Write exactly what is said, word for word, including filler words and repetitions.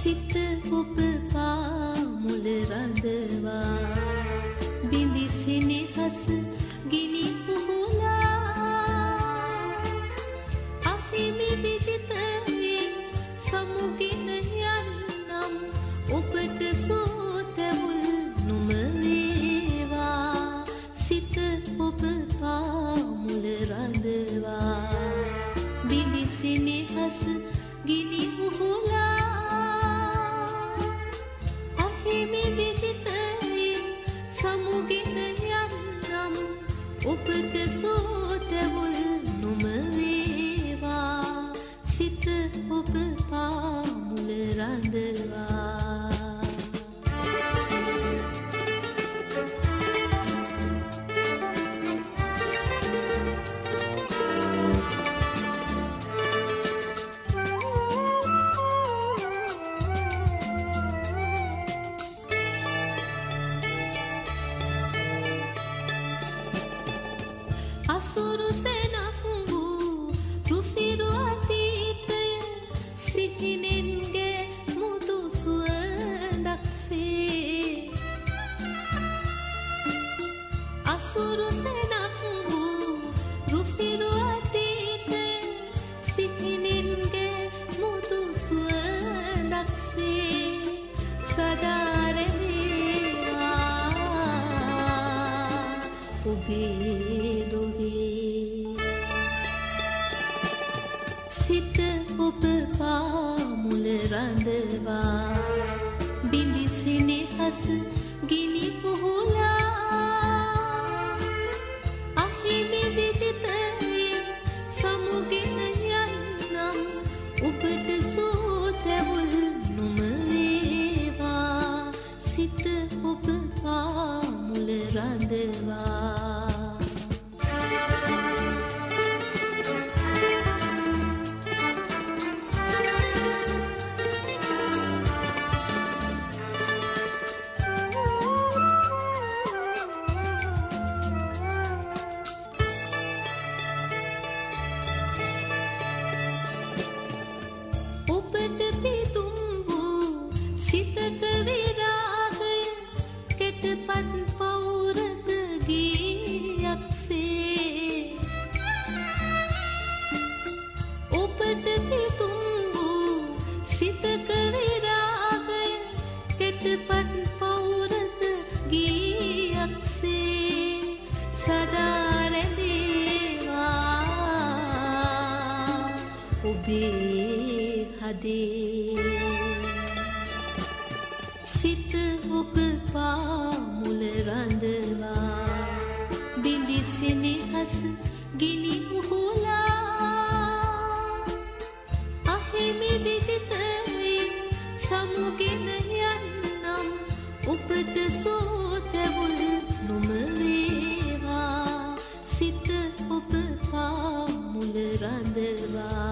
සිත ඔබ පාමුල රඳවා බිඳි සෙනෙහස ගිනි පුහුලා අහිමි විජිතයෙන් සමුගෙන යන්නම් ඔබට සෝතැවුල් නොම වේවා සිත ඔබ පාමුල රඳවා බිඳි සෙනෙහස ගිනි පුහුලා අහිමි විජිතයෙන් සමුගෙන යන්නම් ඔබට සෝතැවුල් නොම වේවා සිත ඔබ පාමුල රඳවා අසුරු සෙනක් වූ රුසිරු අතීතය සිහිනෙන්ගේ මුදු සුවඳක්සේ අසුරු සෙනක් වූ රුසිරු අතීතය සිහිනෙන්ගේ මුදු සුවඳක්සේ සදා රැඳේවා ඔබේ සිත ඔබ පාමුල රඳවා බිඳි සෙනෙහස ගිනි පුහුලා අහිමි විජිතයෙන් සමුගෙන යන්නම් ඔබට සෝතැවුල් නොම වේවා සිත ඔබ පාමුල රඳවා ඔබට පිතුම් වූ සිතක විරාගය කෙටපත් පෞරක ගීයක්සේ ඔබට පිතුම් වූ සිතක විරාගය කෙටපත් පෞරක ගීයක්සේ සදා රැඳේවා ඔබේ හදේ සිත ඔබ පාමුල රඳවා බිඳි සෙනෙහස ගිනි පුහුලා අහිමි විජිතයෙන් සමුගෙන යන්නම් ඔබට සෝතැවුල් නොම වේවා සිත ඔබ පාමුල රඳවා